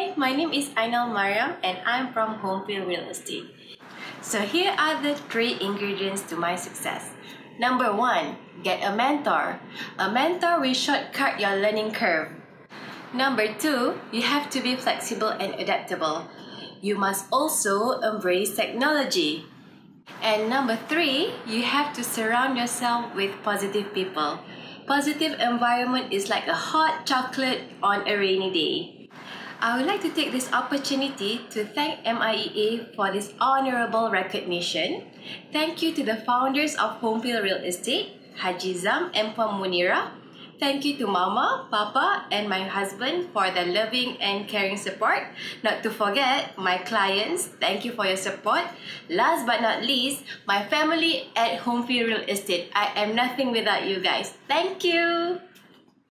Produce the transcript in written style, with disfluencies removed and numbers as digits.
Hi, my name is Ainal Mariam and I'm from Homefield Real Estate. So here are the 3 ingredients to my success. Number 1, get a mentor. A mentor will shortcut your learning curve. Number 2, you have to be flexible and adaptable. You must also embrace technology. And number 3, you have to surround yourself with positive people. Positive environment is like a hot chocolate on a rainy day. I would like to take this opportunity to thank MIEA for this honorable recognition. Thank you to the founders of Homefield Real Estate, Haji Zam and Puan Munira. Thank you to Mama, Papa and my husband for their loving and caring support. Not to forget, my clients, thank you for your support. Last but not least, my family at Homefield Real Estate. I am nothing without you guys. Thank you!